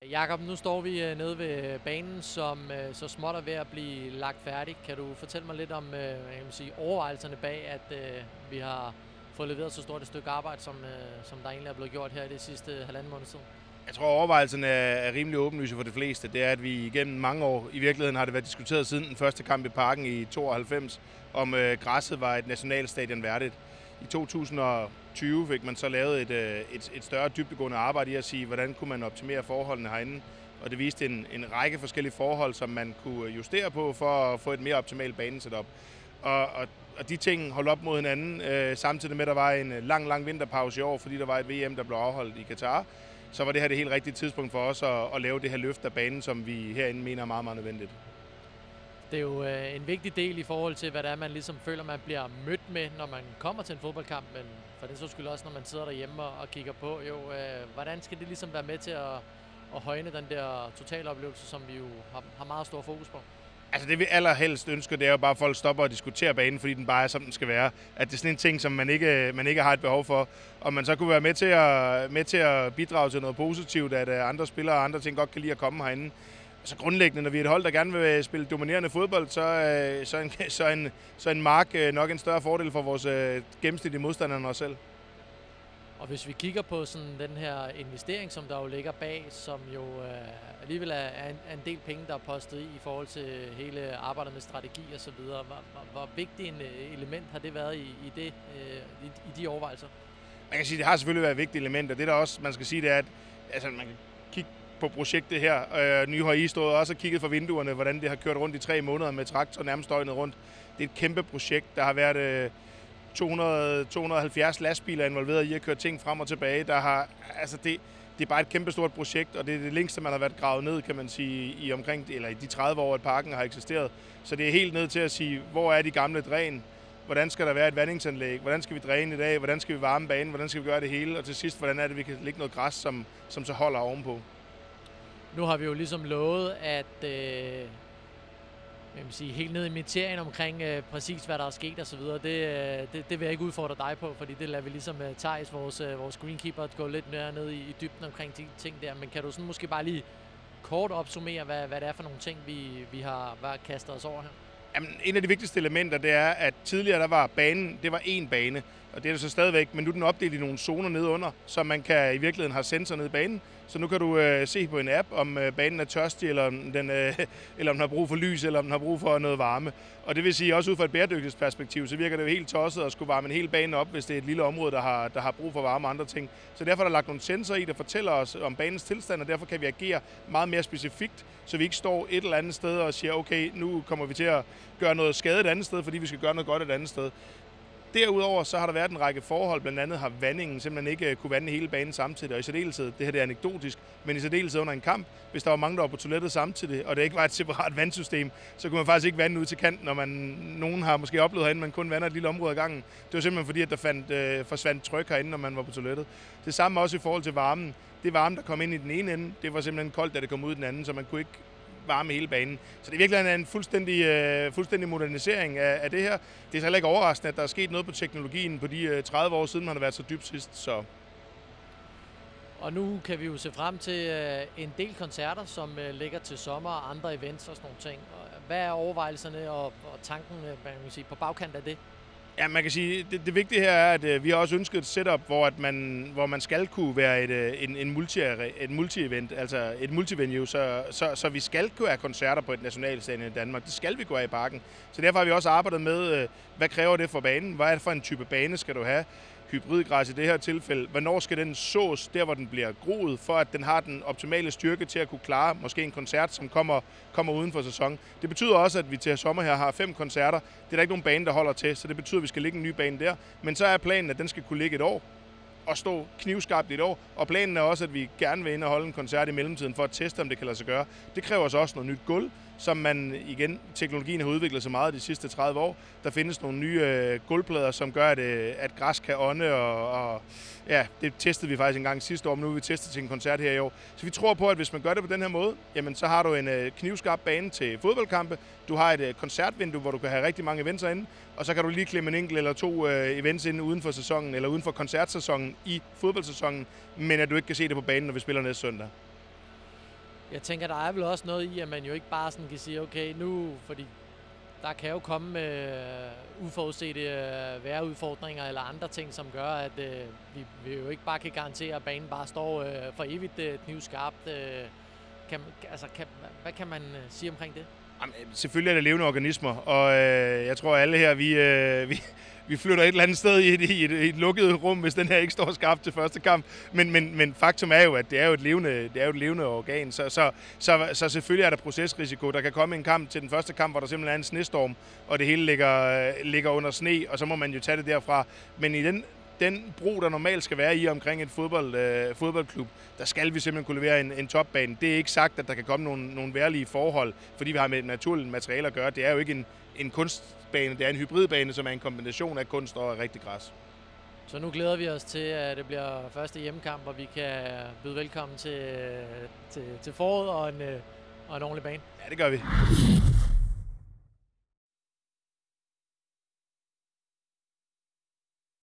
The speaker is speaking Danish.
Jakob, nu står vi nede ved banen, som så småt er ved at blive lagt færdig. Kan du fortælle mig lidt om overvejelserne bag, at vi har fået leveret så stort et stykke arbejde, som der egentlig er blevet gjort her i det sidste halvanden måned siden? Jeg tror, overvejelserne er rimelig åbenlyse for de fleste. Det er, at vi igennem mange år, i virkeligheden har det været diskuteret siden den første kamp i Parken i 92, om græsset var et nationalstadion værdigt. I 2020 fik man så lavet et større dybdegående arbejde i at sige, hvordan kunne man optimere forholdene herinde. Og det viste en række forskellige forhold, som man kunne justere på for at få et mere optimalt banesetup. Og de ting holdt op mod hinanden, samtidig med, at der var en lang vinterpause i år, fordi der var et VM, der blev afholdt i Katar. Så var det her det helt rigtige tidspunkt for os at lave det her løft af banen, som vi herinde mener er meget, meget nødvendigt. Det er jo en vigtig del i forhold til, hvad det er, man ligesom føler, man bliver mødt med, når man kommer til en fodboldkamp, men for det så skyld også, når man sidder derhjemme og kigger på. Hvordan skal det ligesom være med til at højne den der totale oplevelse, som vi jo har meget stor fokus på? Altså det vi allerhelst ønsker, det er jo bare, at folk stopper og diskuterer banen, fordi den bare er, som den skal være. At det er sådan en ting, som man ikke har et behov for. Og man så kunne være med til at bidrage til noget positivt, at andre spillere og andre ting godt kan lide at komme herinde. Altså grundlæggende, når vi er et hold, der gerne vil spille dominerende fodbold, så en mark nok en større fordel for vores gennemsnitlige modstandere end os selv. Og hvis vi kigger på sådan den her investering, som der jo ligger bag, som jo alligevel er en del penge, der er postet i forhold til hele arbejdet med strategi og så videre. Hvor vigtig en element har det været i de overvejelser? Man kan sige, at det har selvfølgelig været et vigtigt element, og det der også, man skal sige, det er, at altså, man kan kigge på projektet her. Nye har I stået også og kigget fra vinduerne, hvordan det har kørt rundt i 3 måneder med traktor nærmest døgnet rundt. Det er et kæmpe projekt, der har været 270 lastbiler involveret i at køre ting frem og tilbage. Det er bare et kæmpe stort projekt, og det er det længste, man har været gravet ned, kan man sige, i de 30 år, at parken har eksisteret. Så det er helt ned til at sige, hvor er de gamle dræn? Hvordan skal der være et vandingsanlæg? Hvordan skal vi dræne i dag? Hvordan skal vi varme banen? Hvordan skal vi gøre det hele? Og til sidst, hvordan er det, vi kan lægge noget græs, som så holder ovenpå? Nu har vi jo ligesom lovet, at helt ned i materien omkring præcis, hvad der er sket og så videre, det vil jeg ikke udfordre dig på, fordi det lader vi ligesom Thijs, vores greenkeeper, gå lidt mere ned i dybden omkring de ting der. Men kan du sådan måske bare lige kort opsummere, hvad det er for nogle ting, vi har kastet os over her? Jamen, en af de vigtigste elementer, det er, at tidligere der var banen, det var én bane, og det er det så stadigvæk, men nu er den opdelt i nogle zoner nede under, så man kan i virkeligheden have sensor nede i banen. Så nu kan du se på en app, om banen er tørstig, eller om den har brug for lys, eller om den har brug for noget varme. Og det vil sige, også ud fra et bæredygtighedsperspektiv, så virker det jo helt tosset at skulle varme en hel bane op, hvis det er et lille område, der har brug for varme og andre ting. Så derfor er der lagt nogle sensorer i, der fortæller os om banens tilstand, og derfor kan vi agere meget mere specifikt, så vi ikke står et eller andet sted og siger, okay, nu kommer vi til at gøre noget skade et andet sted, fordi vi skal gøre noget godt et andet sted. Derudover så har der været en række forhold, blandt andet har vandingen simpelthen ikke kunne vande hele banen samtidig, og i særdeleshed, det her det er anekdotisk, men i særdeleshed under en kamp, hvis der var mange, der var på toilettet samtidig, og det ikke var et separat vandsystem, så kunne man faktisk ikke vande ud til kanten, når nogen har måske oplevet herinde, man kun vander et lille område ad gangen. Det var simpelthen fordi, at der forsvandt tryk herinde, når man var på toilettet. Det samme også i forhold til varmen. Det varme, der kom ind i den ene ende, det var simpelthen koldt, da det kom ud i den anden, så man kunne ikke varme hele banen. Så det er virkelig en fuldstændig modernisering af det her. Det er så heller ikke overraskende, at der er sket noget på teknologien på de 30 år siden, man har været så dybt sidst. Så. Og nu kan vi jo se frem til en del koncerter, som ligger til sommer og andre events og sådan nogle ting. Hvad er overvejelserne og tanken på bagkant af det? Ja, man kan sige, det vigtige her er, at vi har også ønsket et setup, hvor man skal kunne være et multi-event, altså et multivenue, så vi skal kunne have koncerter på et nationalstadion i Danmark. Det skal vi kunne have i Parken. Så derfor har vi også arbejdet med, hvad kræver det for banen? Hvad er det for en type bane skal du have? Hybridgræs i det her tilfælde. Hvornår skal den sås der, hvor den bliver groet, for at den har den optimale styrke til at kunne klare måske en koncert, som kommer uden for sæson. Det betyder også, at vi til sommer her har 5 koncerter. Det er der ikke nogen bane, der holder til, så det betyder, at vi skal lægge en ny bane der. Men så er planen, at den skal kunne ligge et år og stå knivskarpt i et år. Og planen er også, at vi gerne vil ind og holde en koncert i mellemtiden for at teste, om det kan lade sig gøre. Det kræver så også noget nyt gulv, som man igen, teknologien har udviklet så meget de sidste 30 år. Der findes nogle nye gulvplader, som gør, at græs kan ånde, og ja, det testede vi faktisk en gang sidste år, men nu vil vi teste til en koncert her i år. Så vi tror på, at hvis man gør det på den her måde, jamen så har du en knivskarp bane til fodboldkampe, du har et koncertvindue, hvor du kan have rigtig mange events inde, og så kan du lige klemme en enkelt eller 2 events inde uden for sæsonen, eller uden for koncertsæsonen i fodboldsæsonen, men at du ikke kan se det på banen, når vi spiller næste søndag. Jeg tænker, der er vel også noget i, at man jo ikke bare sådan kan sige, okay, nu, fordi der kan jo komme uforudsete vejrudfordringer eller andre ting, som gør, at vi jo ikke bare kan garantere, at banen bare står for evigt knivskarpt. Hvad kan man sige omkring det? Jamen, selvfølgelig er det levende organismer, og jeg tror alle her, vi flytter et eller andet sted i et lukket rum, hvis den her ikke står skarpt til første kamp. Men faktum er jo, at det er jo et levende organ, så selvfølgelig er der procesrisiko. Der kan komme en kamp til den første kamp, hvor der simpelthen er en snestorm, og det hele ligger under sne, og så må man jo tage det derfra. Men i den bro, der normalt skal være i omkring et fodboldklub, der skal vi simpelthen kunne levere en topbane. Det er ikke sagt, at der kan komme nogle vejrlige forhold, fordi vi har med et naturligt materiale at gøre. Det er jo ikke en kunstbane, det er en hybridbane, som er en kombination af kunst og rigtig græs. Så nu glæder vi os til, at det bliver første hjemmekamp, og vi kan byde velkommen til foråret og en ordentlig bane. Ja, det gør vi.